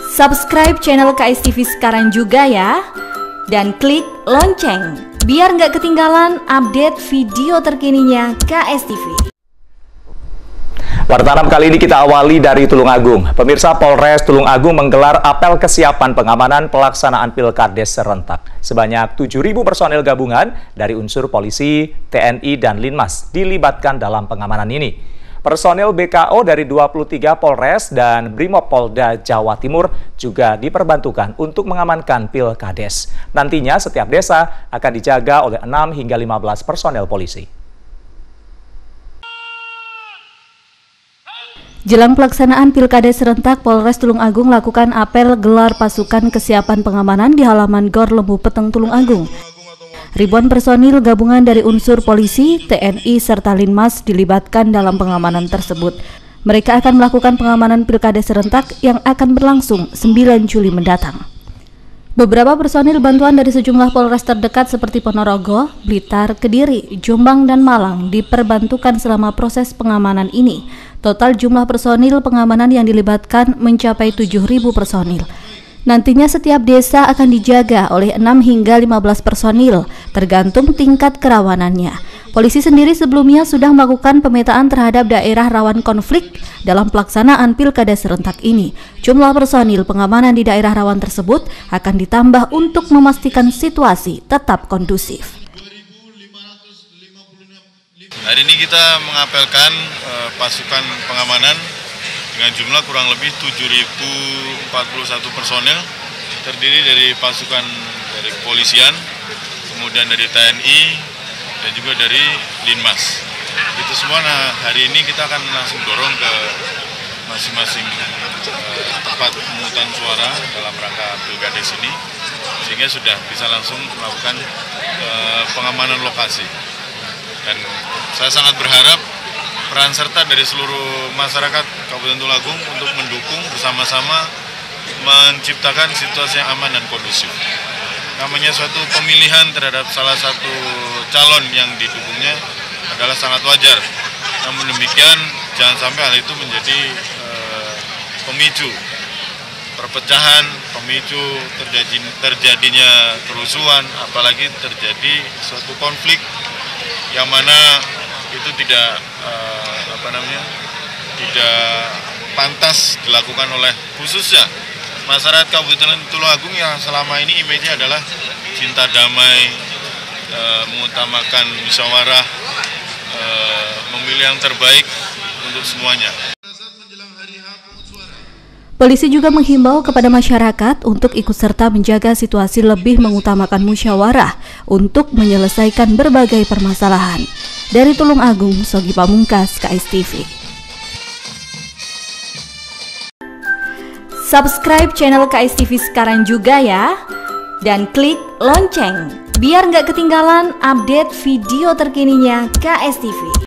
Subscribe channel KS TV sekarang juga ya. Dan klik lonceng biar nggak ketinggalan update video terkininya KS TV. Warta 6 kali ini kita awali dari Tulungagung. Pemirsa, Polres Tulungagung menggelar apel kesiapan pengamanan pelaksanaan Pilkades serentak. Sebanyak 7.000 personel gabungan dari unsur polisi, TNI, dan Linmas dilibatkan dalam pengamanan ini. Personel BKO dari 23 Polres dan Brimopolda Jawa Timur juga diperbantukan untuk mengamankan Pilkades. Nantinya setiap desa akan dijaga oleh 6 hingga 15 personel polisi. Jelang pelaksanaan Pilkades serentak, Polres Tulungagung lakukan apel gelar pasukan kesiapan pengamanan di halaman Gor Lembu Peteng Tulungagung. Ribuan personil gabungan dari unsur polisi, TNI, serta Linmas dilibatkan dalam pengamanan tersebut. Mereka akan melakukan pengamanan Pilkades serentak yang akan berlangsung 9 Juli mendatang. Beberapa personil bantuan dari sejumlah Polres terdekat seperti Ponorogo, Blitar, Kediri, Jombang, dan Malang diperbantukan selama proses pengamanan ini. Total jumlah personil pengamanan yang dilibatkan mencapai 7.000 personil. Nantinya setiap desa akan dijaga oleh 6 hingga 15 personil, tergantung tingkat kerawanannya. Polisi sendiri sebelumnya sudah melakukan pemetaan terhadap daerah rawan konflik dalam pelaksanaan Pilkades serentak ini. Jumlah personil pengamanan di daerah rawan tersebut akan ditambah untuk memastikan situasi tetap kondusif. Hari ini kita mengapelkan pasukan pengamanan dengan jumlah kurang lebih 7.041 personel, terdiri dari pasukan dari kepolisian, kemudian dari TNI, dan juga dari Linmas. Itu semua. Nah, hari ini kita akan langsung dorong ke masing-masing tempat pemungutan suara dalam rangka Pilkades ini, sehingga sudah bisa langsung melakukan pengamanan lokasi. Dan saya sangat berharap peran serta dari seluruh masyarakat Kabupaten Tulungagung untuk mendukung bersama-sama menciptakan situasi yang aman dan kondusif. Namanya suatu pemilihan terhadap salah satu calon yang didukungnya adalah sangat wajar. Namun demikian, jangan sampai hal itu menjadi pemicu perpecahan, pemicu terjadinya kerusuhan, apalagi terjadi suatu konflik yang mana itu tidak tidak pantas dilakukan oleh khususnya masyarakat Kabupaten Tulungagung yang selama ini image-nya adalah cinta damai, mengutamakan musyawarah, memilih yang terbaik untuk semuanya. Polisi juga menghimbau kepada masyarakat untuk ikut serta menjaga situasi, lebih mengutamakan musyawarah untuk menyelesaikan berbagai permasalahan. Dari Tulungagung, Sogi Pamungkas, KS TV. Subscribe channel KS TV sekarang juga ya. Dan klik lonceng biar nggak ketinggalan update video terkininya KS TV.